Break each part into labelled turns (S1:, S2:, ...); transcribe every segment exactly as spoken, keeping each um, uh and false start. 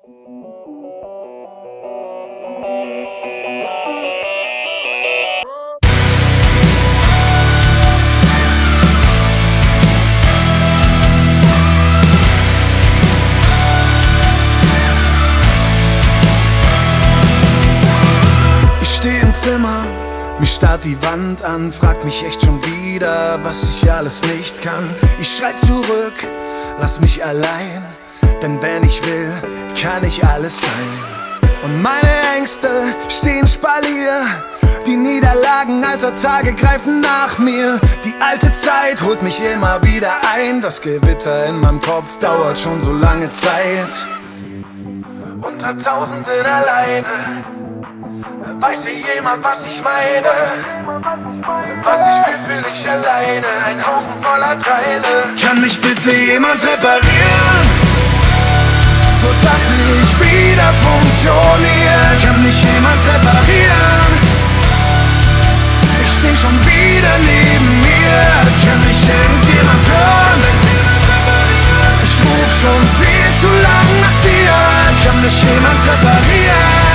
S1: Mich starrt die Wand an, fragt mich echt schon wieder, was ich alles nicht kann. Ich schrei zurück, lass mich allein, denn wenn ich will, kann ich alles sein. Und meine Ängste stehen Spalier, die Niederlagen alter Tage greifen nach mir. Die alte Zeit holt mich immer wieder ein, das Gewitter in meinem Kopf dauert schon so lange Zeit. Unter Tausenden alleine weiß hier jemand, was ich meine? Was ich will, fühl ich alleine, ein Haufen voller Teile. Kann mich bitte jemand reparieren, sodass ich wieder funktioniere? Kann mich jemand reparieren? Ich steh schon wieder neben mir. Kann mich irgendjemand hören? Ich ruf schon viel zu lang nach dir. Kann mich jemand reparieren?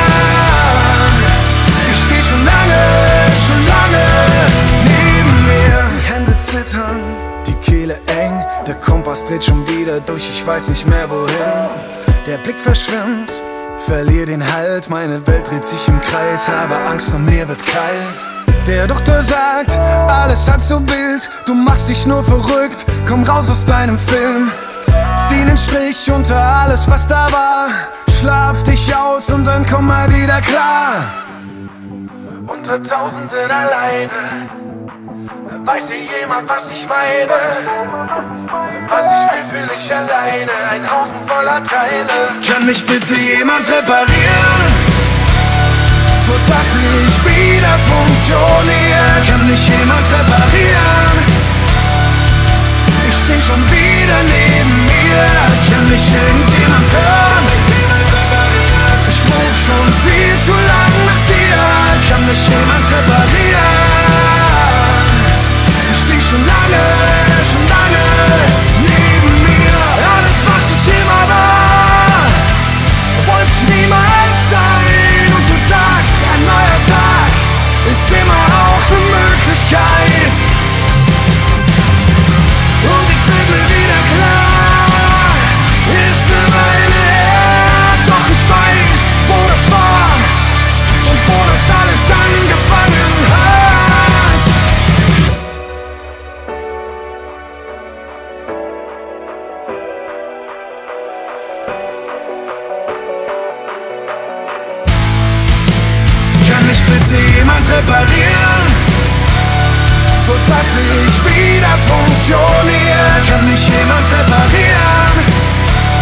S1: Schon lange, schon lange neben mir. Die Hände zittern, die Kehle eng, der Kompass dreht schon wieder durch, ich weiß nicht mehr wohin. Der Blick verschwimmt, verlier den Halt, meine Welt dreht sich im Kreis, aber Angst um mir wird kalt. Der Doktor sagt, alles hat so wild, du machst dich nur verrückt, komm raus aus deinem Film. Zieh den Strich unter alles, was da war, schlaf dich aus und dann komm mal wieder klar. Unter Tausenden alleine weiß hier jemand, was ich meine? Was ich will, fühl ich alleine, ein Haufen voller Teile. Kann mich bitte jemand reparieren, sodass ich wieder funktioniere? Kann mich jemand reparieren? Ich steh schon wieder neben mir. Kann mich irgendjemand hören? Ich ruf schon viel zu lang nach dir. Kann mich jemand reparieren? Ich steh schon lange, schon lange neben mir. Alles, was ich immer war, wollte ich niemals sein. Und du sagst, ein neuer Tag ist immer auch eine Möglichkeit. Und ich bin mir wieder klar, ist eine Weile her, doch ich weiß, wo das war und wo das alles angefangen hat. Kann mich bitte jemand reparieren, sodass ich wieder funktioniere? Kann mich jemand reparieren?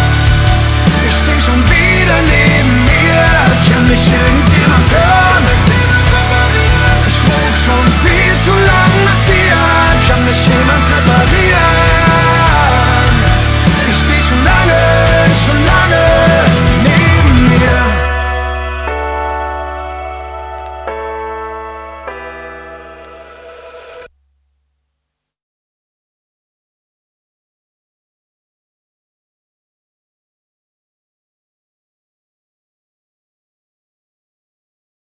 S1: Ich steh schon wieder neben mir. Kann mich irgendjemand hören?